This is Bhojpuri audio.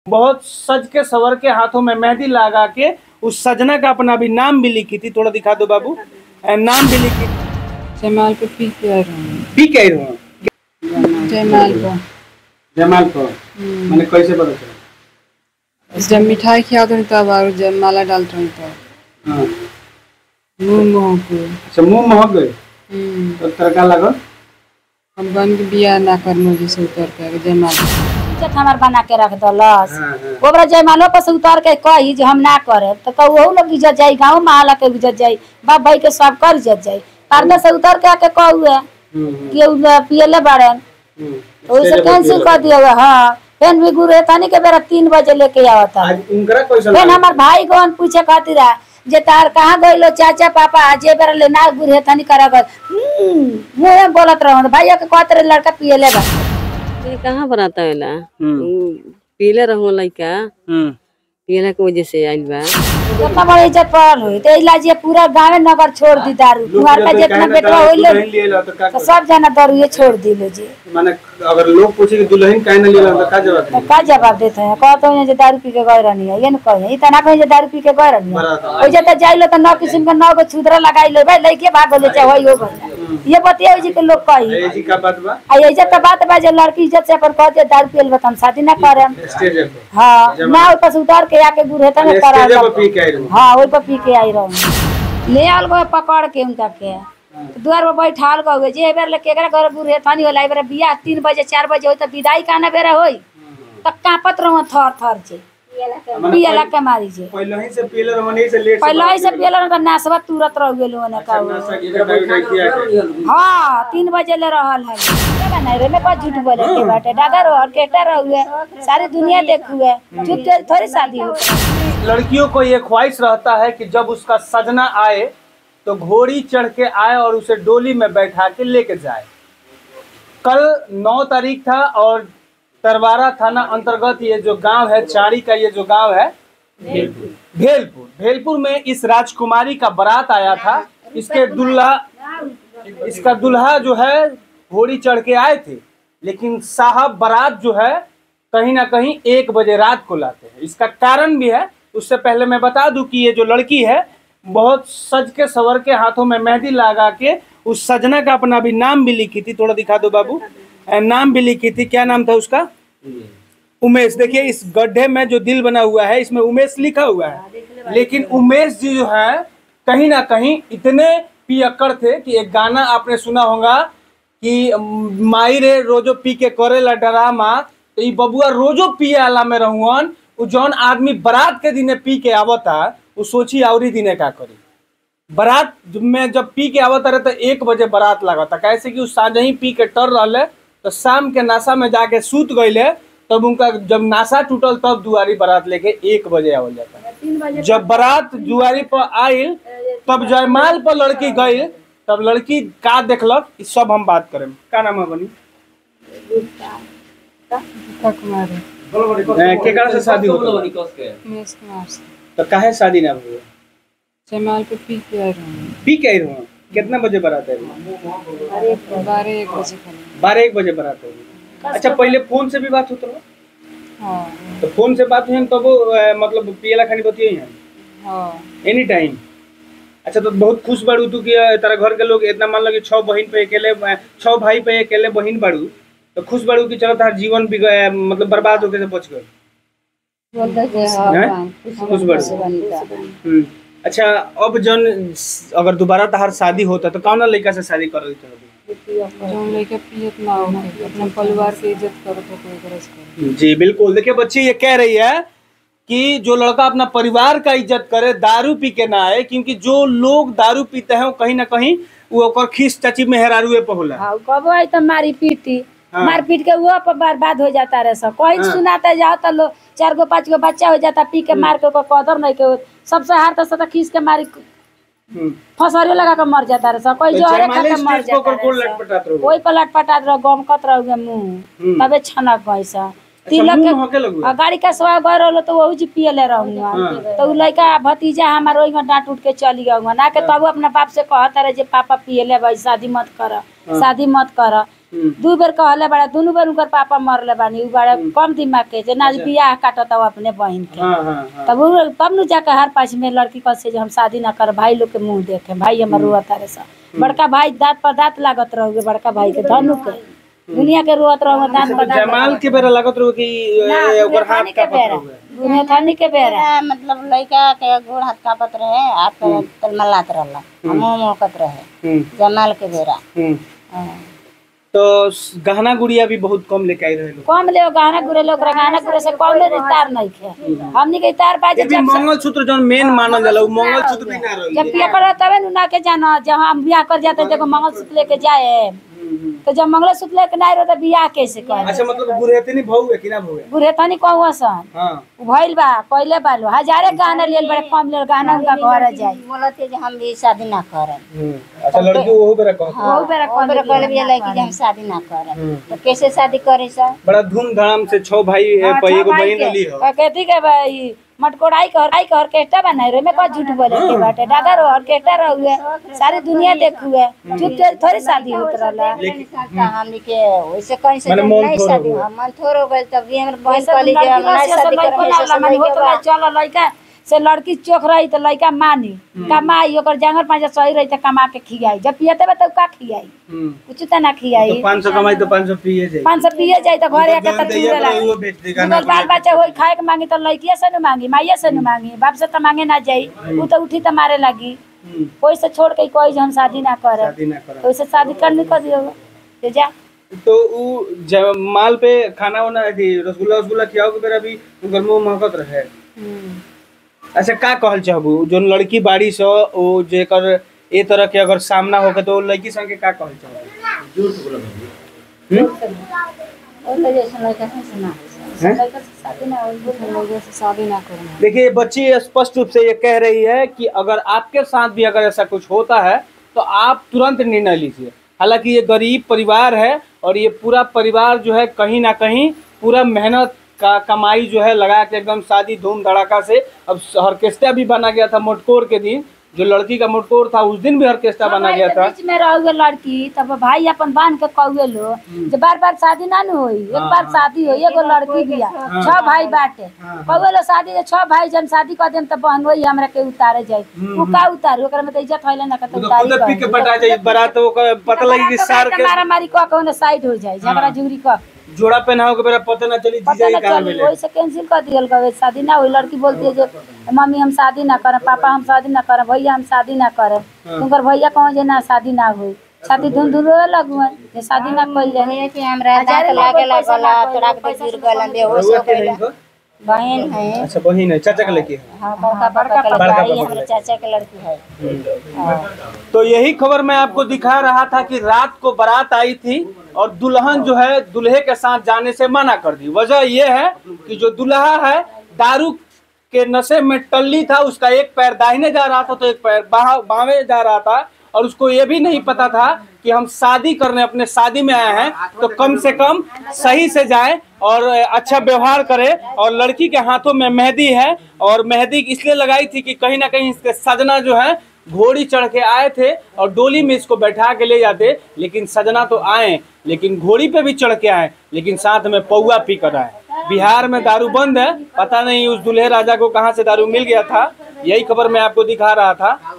बहुत सज के सवर के हाथों में मेहंदी लगा के उस सजना का अपना भी नाम भी लिखी थी। थोड़ा दिखा दो बाबू, नाम भी लिखी थी। जमाल को पी के आई रहूं। पी के आई रहूं। जमाल को मैंने कैसे पता चला? जब मिठाई खिलाते रही तब और जब माला डालते रही तब। हाँ। मुंह महक गए। अच्छा, मुंह महक गए तो तड़का लगा। हम बन के बिया ना कर मुझे से उतर के जमाल हमार बना के रख दलस। ओकरा जयमालो पर से उतर के कही जे हम ना करे तो कहू लोग इज्जत जाई, गाँव महला के इज्जत जाई, बाप भाई के सब कर इज्जत जाई। पर्दा से उतर के आके कहू है कि पियले बाड़न तो उसे कैंसिल कर दिया हुआ। हाँ, फेन भी गुरु तानी के बेरा 3 बजे लेके आवता। फेन हमार भाई गन पूछे खातिर जे तार कहाँ गइलो चाचा पापा जे बेरा ले ना गुरु तानी करा गल मुंह बोलत रहो भैया के कहत रहे लड़का पियले बा। ये कहाँ बनाता है ला पीले रहो लइका पीले के वजह से आइल बा। कितना बड़ी इज्जत पड़ल हुई तो इलाज पूरा गाँव नगर छोड़ दी दारू। तुम्हारे का जितना बेटवा होइले तो सब जना दारू ये छोड़ दी लो जी। माने अगर लोग पूछे कि दुल्हन काहे न लेला तो का जवाब देते हैं? कहते हैं जे दारू पी के गए रहनी है, ये न कहे इतना कहे जे दारू पी के गए रहनी है। ओइ जे त जाइलो त 9 किस्म के 9 गो छुदरा लगाइलो भाई लइके भाग ले चाहे हो गइल। ये बतिया जी के लोग कही ए जी का बात बा। आ इज्जत का बात बा जे लड़की इज्जत से अपन कहते दारू पियल बा हम शादी ना करम। स्टेज पे हां ना ऊपर से उतार के आके गुरहता में करा। स्टेज पे पी के आई। हां ओइ पर पी के आई रहूं। ले आल गए पकड़ के उनका के द्वार पर बैठाल गए जे बेर ले केकरा घर गुरहे थानी होला। बेर बियाह 3 बजे 4 बजे होई त विदाई काना बेरा होई त कापत रहो थर थर जे पियला के मारी जे पहले ही से पियले रहनी से लेट पहले ही से पियला त नासवा तुरंत रह गेलो ने का। हां 3 बजे ले रहल है केला नहीं रे में झूठ बोले के बाटे डागर ऑर्केस्ट्रा रहुए सारी दुनिया देखुए झूठ थोड़ी शादी हो। लड़कियों को ये ख्वाहिश रहता है कि जब उसका सजना आए तो घोड़ी चढ़ के आए और उसे डोली में बैठा के लेके जाए। कल 9 तारीख था और तरवारा थाना अंतर्गत ये जो गांव है चारी का ये जो गांव है भेलपुर में इस राजकुमारी का बारात आया था। इसका दुल्हा जो है घोड़ी चढ़ के आए थे, लेकिन साहब बारात जो है कहीं ना कहीं 1 बजे रात को लाते हैं। इसका कारण भी है। उससे पहले मैं बता दूं कि ये जो लड़की है बहुत सज के सवर के हाथों में मेहंदी लगा के उस सजना का अपना भी नाम भी लिखी थी। थोड़ा दिखा दो बाबू, नाम भी लिखी थी। क्या नाम था उसका? उमेश। देखिए इस गड्ढे में जो दिल बना हुआ है इसमें उमेश लिखा हुआ है, लेकिन उमेश जी जो है कहीं ना कहीं इतने पियक्कड़ थे कि एक गाना आपने सुना होगा कि माई रे रोजो पी के करेला ड्रामा, तो ये बबुआ रोजो पिए आला में रहुअन। जौन आदमी बारात के दिने पी के आवता वो सोची आवरी दिने का करी। बारात में जब पी के आवता रहे तो 1 बजे बारात लागता, कैसे कि उस साँझ ही पी के टर रहे तो शाम के नाशा में जाके सूत गईले। तब उनका जब नाशा टूटल तब दुआरी बारात लेके 1 बजे आवल जाता। जब बारात दुआरी पर आयल तब जयमाल पर लड़की गई, तब लड़की का देखलक इस सब हम बात करें। का नाम है बनी? केकरा से शादी होता? तो काहे शादी ना हुई? जमाल को पी के आई रहूं। पी के आई रहूं। कितना बजे बारात है? 12-1 बजे। 12-1 बजे बारात है। अच्छा, पहले फोन से भी बात होता है? हाँ। तो फोन से बात हुई तो वो मतलब पियला खानी बतियाई है? हाँ। Any time. अच्छा, तो बहुत खुश बाड़ू तू कि तेरा घर के लोग इतना मान लो कि 6 बहन पे अकेले 6 भाई पे अकेले बहन बाड़ू, तो खुश बाड़ू कि चलो तार जीवन भी मतलब बर्बाद होके से बच गए? खुश बाड़ू। अच्छा, अब जन अगर दोबारा तहार शादी होता तो कौन लड़का से शादी कर अपने परिवार की इज्जत करो। जी बिल्कुल। देखिए बच्ची ये कह रही है कि जो लड़का अपना परिवार का इज्जत करे दारू पी के ना आए, क्योंकि जो लोग दारू पीते हैं वो कहीं ना कहीं वो ओकर खीस चाची मेहरारुए पे होला। हां कब आई तो मारी पीटी मार पीट के वो पर बर्बाद हो जाता रहे सब। कोई सुनाते जाओ तो लो 4 गो 5 गो बच्चा हो जाता पी के मार के कदर नहीं के सबसे हार तो खींच के मारी फसरियो लगा के मर जाता रहे। कोई जो हरे खा के मर जाता रहे, कोई पलट पटात रह गम कत रह मुंह तबे छनक गइसा तिलक के गाड़ी का सवा गए रहो तो वही जी पियले रहूंगा। तो उ लड़का भतीजा हमार ओई में डांट उठ के चली गऊंगा ना के तब अपना बाप से कहता रहे जे पापा पियले भाई शादी मत कर शादी मत कर। दू बेर कहले बड़ा, दोनों बेर उनकर पापा मरले बानी। उ बड़ा कम दिमाग के जे ना बियाह काटत अपने बहन के। तब नु जाके हर पास में लड़की कह से हम शादी ना कर, भाई लोग के मुंह देखे, भाई हमर रोआ तारे सा। बड़का भाई दांत पर दांत लागत रहोगे, बड़का भाई के धनु के दुनिया के रोत रहो, दांत पर दांत। जमाल के बेरा लागत रहो कि ओकर हाथ का पत्र हुए, दुनिया थानी के बेरा मतलब लड़का के गोड़ हाथ कापत रहे, हाथ पे तलमलात रहला, मुंह मोकत रहे जमाल के बेरा। तो गहना गुड़िया भी बहुत कम लेके आई रहे लोग। कम ले गहना गुड़े लोग, गहना गुड़े से कम ले तार नहीं खे। हमनी के तार बाजे जब मंगलसूत्र जौन मेन मानल जाला, उ मंगलसूत्र भी ना रही। जब पेपर तबे ना के जाना, जब हम बियाह कर जाते देखो मंगलसूत्र लेके जाए, तो जब मंगलसूत्र लेके नहीं रहो तो बियाह कैसे कर? अच्छा, मतलब गुरहतनी भऊ है कि ना भऊ है? गुरहतनी कहू सन। हां, भइल बा पहले बालो हजारे गहना लेल बड़े, कम ले गहना उनका घर जाए। बोलते जे हम भी शादी ना करब। अच्छा, लड़की ओहो बेरा कहत। वो बेरा कहले भी लड़की जे हम शादी ना करब, तो कैसे शादी करे सा? बड़ा धूमधाम से 6 भाई एगो बहन रही हो। कहती के भाई मटकोड़ाई कर ऑर्केस्ट्रा बनाए रे, में का झूठ बोले के बाटे, डागर ऑर्केस्ट्रा रहुए, सारी दुनिया देखुए, झूठ थोड़ी शादी होत रहला। हमनी के वैसे कहीं से नहीं शादी, मन थोड़ हो गइल तब भी हमर बहन कहली जे हम नहीं शादी करब। चलो लड़का से लड़की चोख रही तो लड़का मानी, कमाई ओकर जांगर पांजा सही रही तो कमा के खियाई। जब पियते बा तो का खियाई, कुछ तो ना खियाई। 500 कमाई तो 500 पिए जाई, 500 पिए जाई तो घरे आके तो चूरे लागी। बाल बच्चा होई खाए के मांगी तो लड़किया से न मांगी, माइया से न मांगी, बाप से तो मांगे ना जाई। उ तो उठी तो मारे लगी। कोई से छोड़ के कोई हम शादी ना करे, कोई से शादी करनी कर दियो तो जा। तो उ माल पे खाना वाना रसगुल्ला खियाओ के बेरा भी उनकर मुंह महकत रहे। अच्छा, का कहल चाहबू जोन लड़की बाड़ी सो ओ जेकर ए तरह के अगर सामना होके तो लड़की संग के का कहल चाहबू? और तो जैसे लड़का से ना लड़का से शादी ना हो, लड़के से शादी ना करना। देखिए, बच्ची स्पष्ट रूप से ये कह रही है कि अगर आपके साथ भी अगर ऐसा कुछ होता है तो आप तुरंत निर्णय लीजिए। हालांकि ये गरीब परिवार है और ये पूरा परिवार जो है कहीं ना कहीं पूरा मेहनत का कमाई जो है लगा के एकदम शादी धूम धड़ाका से। अब ऑर्केस्ट्रा भी बना गया था मोटकोर के दिन, जो लड़की का मोटकोर था उस दिन भी ऑर्केस्ट्रा बना गया था। बीच में रहुए लड़की, तब भाई अपन बांध के कहुए लो जो बार बार शादी ना न होई, एक बार शादी होई, एगो लड़की बिया, 6 भाई बाटे, कहुए लो शादी 6 भाई जन शादी कर देम त बहन वही हमरा के उतारे जाई। उ का उतारे, ओकरा में त इज्जत होइले ना, कत उतारी खुद पी के पटा जाई बारात, ओकर पता लगी कि सार के मारा मारी क के ओने साइड हो जाई, झगड़ा झुगड़ी क जोड़ा पहनाओ के बेरा पता ना चली जीजा के कहां मिले। वही से कैंसिल कर दियल गवे, शादी ना हुई। लड़की बोलती है जे मम्मी हम शादी ना करब, पापा हम शादी ना करब, भैया हम शादी ना करब। तुमकर भैया कहो जे ना शादी ना हुई, शादी धुंधुरो लगुए जे शादी ना कइल जाए कि हमरा दांत लागेला गला तोरा के गिर गलन दे हो सो गइल। बहन है। अच्छा, बहन है, चाचा के लड़की है। हां, बड़का के लड़की है, हमरा चाचा के लड़की है। तो यही खबर मैं आपको दिखा रहा था कि रात को बारात आई थी और दुल्हन जो है दूल्हे के साथ जाने से मना कर दी। वजह यह है कि जो दूल्हा है दारू के नशे में टल्ली था, उसका एक पैर दाहिने जा रहा था तो एक पैर बावें जा रहा था, और उसको ये भी नहीं पता था कि हम शादी करने अपने शादी में आए हैं तो कम से कम सही से जाएं और अच्छा व्यवहार करें। और लड़की के हाथों में मेहंदी है, और मेहंदी इसलिए लगाई थी कि कहीं ना कहीं इसके सजना जो है घोड़ी चढ़ के आए थे और डोली में इसको बैठा के ले जाते, लेकिन सजना तो आए लेकिन घोड़ी पे भी चढ़ के आए, लेकिन साथ में पौआ पी कर आए। बिहार में दारू बंद है, पता नहीं उस दूल्हे राजा को कहां से दारू मिल गया था। यही खबर मैं आपको दिखा रहा था।